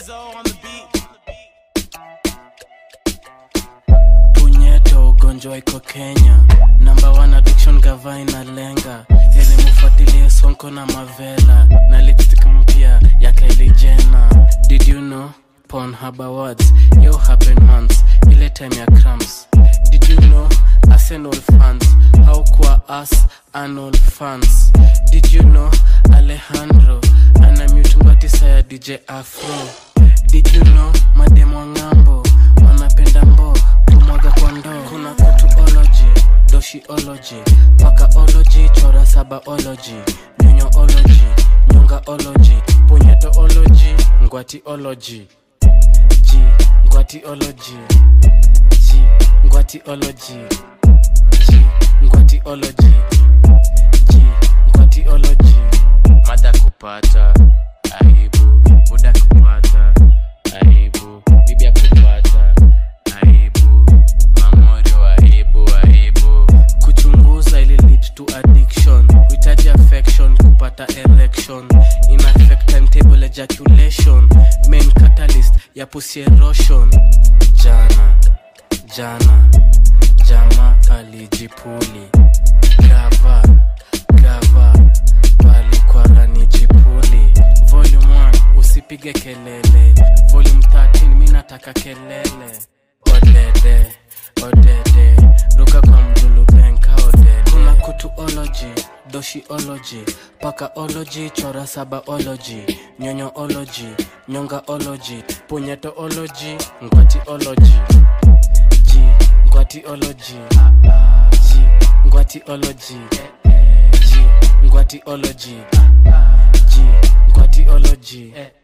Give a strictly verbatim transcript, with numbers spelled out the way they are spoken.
Lizzo on the beat. Punyeto ugonjwa iko Kenya. Number one addiction gava inalenga. Heri mufuatilie Sonko na Mavela. Na lipstick mpya ya Kylie Jenner. Did you know? Pornhub Awards. Yo happen once. Ile time ya cramps. Did you know? Arsenal fans. How kwa us annual fans. Did you know? Alejandro ana mute mbatisa ya D J Afro. Did you know? Mademo ngambo wanapenda mbo kumwaga kwa ndoo. Kuna kutuology, doshiology, pakaology, chora sabaology, nyonyoology, nyongaology, punyetoology, ngwatiology, G, ngwatiology, G, ngwatiology, G, ngwatiology, G, ngwatiology. Mada kupata aibu, buda kupata aibu, bibia kupata aibu, mamorio aibu aibu. Kuchunguza ili lead to addiction, kuhitaji affection, kupata erection, in affect timetable ejaculation, main catalyst ya pussy erosion. Jana, jana, jama alijipuli, gava, gava, bali kwa rani jipuli. Volume one, usipige kelele. Volume thirteen, minataka kelele. Odede, odede, ruka kwa mdulu benka odede. Kuna kutuology, doshiology, pakaology, chora sabaology, nyonyoology, nyongaology, punyetoology, ngwatiology, G, ngwatiology, G, ngwatiology, G, ngwatiology, G, ngwatiology.